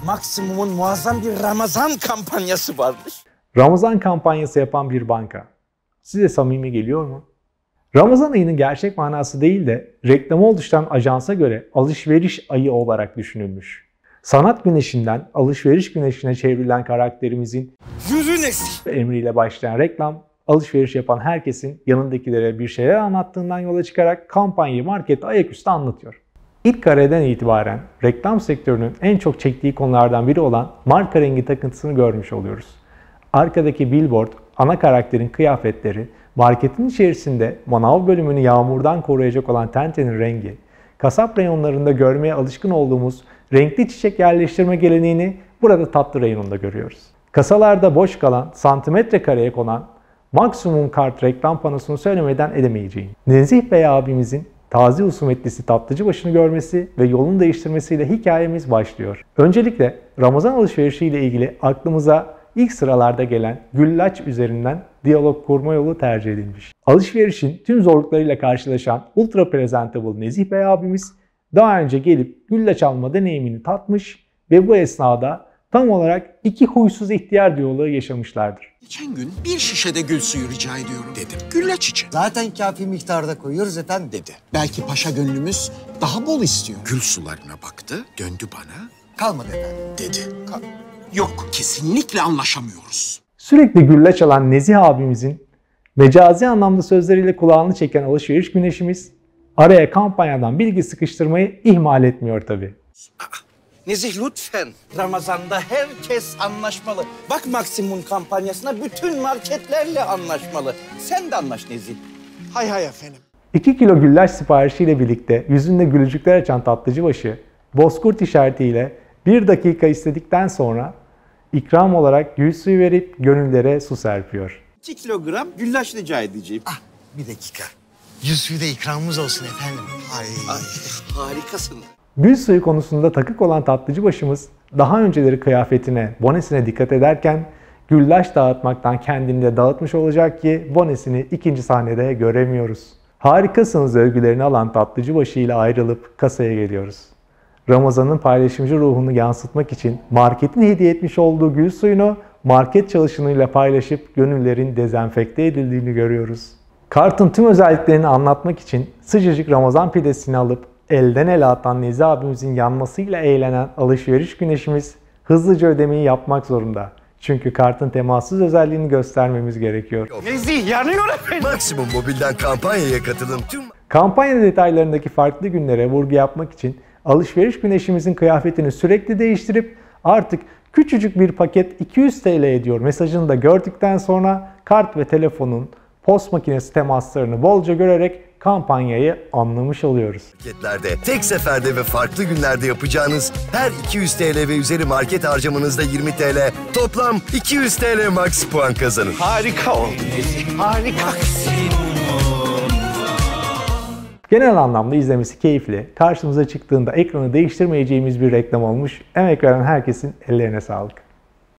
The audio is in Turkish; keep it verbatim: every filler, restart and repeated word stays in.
Maksimum'un muazzam bir Ramazan kampanyası varmış. Ramazan kampanyası yapan bir banka. Size samimi geliyor mu? Ramazan ayının gerçek manası değil de reklamı oluşturan ajansa göre alışveriş ayı olarak düşünülmüş. Sanat güneşinden alışveriş güneşine çevrilen karakterimizin yüzün eksik emriyle başlayan reklam, alışveriş yapan herkesin yanındakilere bir şeyler anlattığından yola çıkarak kampanyayı markette ayaküstü anlatıyor. İlk kareden itibaren reklam sektörünün en çok çektiği konulardan biri olan marka rengi takıntısını görmüş oluyoruz. Arkadaki billboard, ana karakterin kıyafetleri, marketin içerisinde manav bölümünü yağmurdan koruyacak olan tentenin rengi, kasap reyonlarında görmeye alışkın olduğumuz renkli çiçek yerleştirme geleneğini burada tatlı reyonunda görüyoruz. Kasalarda boş kalan, santimetre kareye konan maksimum kart reklam panosunu söylemeden edemeyeceğim. Nezih Bey abimizin taze husumetlisi tatlıcı başını görmesi ve yolunu değiştirmesiyle hikayemiz başlıyor. Öncelikle Ramazan alışverişi ile ilgili aklımıza ilk sıralarda gelen güllaç üzerinden diyalog kurma yolu tercih edilmiş. Alışverişin tüm zorluklarıyla karşılaşan ultra presentable Nezih Bey abimiz daha önce gelip güllaç alma deneyimini tatmış ve bu esnada tam olarak iki huysuz ihtiyar diyaloğu yaşamışlardır. Geçen gün bir şişede gül suyu rica ediyorum dedim. Güllaç için. Zaten kafi miktarda koyuyoruz efendim Dedi. Belki paşa gönlümüz daha bol istiyor. Gül sularına baktı, döndü bana. kalmadı efendim. Dedi. Yok, kesinlikle anlaşamıyoruz. Sürekli güllaç alan Nezih abimizin mecazi anlamda sözleriyle kulağını çeken alışveriş güneşimiz araya kampanyadan bilgi sıkıştırmayı ihmal etmiyor tabii. Nezih lütfen. Ramazan'da herkes anlaşmalı. Bak Maksimum kampanyasına bütün marketlerle anlaşmalı. Sen de anlaş Nezih. Hay hay efendim. iki kilo güllaç siparişiyle birlikte yüzünde gülücükler açan tatlıcıbaşı, bozkurt işaretiyle bir dakika istedikten sonra ikram olarak gül suyu verip gönüllere su serpiyor. iki kilogram güllaç rica edeceğim. Ah bir dakika. Yüz suyu da ikramımız olsun efendim. Ay. Ay, harikasın. Gül suyu konusunda takık olan tatlıcıbaşımız daha önceleri kıyafetine, bonesine dikkat ederken güllaç dağıtmaktan kendini de dağıtmış olacak ki bonesini ikinci sahnede göremiyoruz. Harikasınız övgülerini alan tatlıcıbaşı ile ayrılıp kasaya geliyoruz. Ramazan'ın paylaşımcı ruhunu yansıtmak için marketin hediye etmiş olduğu gül suyunu market çalışanıyla paylaşıp gönüllerin dezenfekte edildiğini görüyoruz. Kartın tüm özelliklerini anlatmak için sıcacık Ramazan pidesini alıp elden ele atan Nezih abimizin yanmasıyla eğlenen alışveriş güneşimiz hızlıca ödemeyi yapmak zorunda. Çünkü kartın temassız özelliğini göstermemiz gerekiyor. Nezih yanıyor efendim. Maksimum Mobil'den kampanyaya katılın. Tüm Kampanya detaylarındaki farklı günlere vurgu yapmak için alışveriş güneşimizin kıyafetini sürekli değiştirip artık küçücük bir paket iki yüz TL ediyor mesajını da gördükten sonra kart ve telefonun post makinesi temaslarını bolca görerek kampanyayı anlamış oluyoruz. marketlerde tek seferde ve farklı günlerde yapacağınız her iki yüz TL ve üzeri market harcamanızda yirmi TL, toplam iki yüz TL max puan kazanın. Harika oldu Nezih. Harika. Genel anlamda izlemesi keyifli, karşımıza çıktığında ekranı değiştirmeyeceğimiz bir reklam olmuş. Emek veren herkesin ellerine sağlık.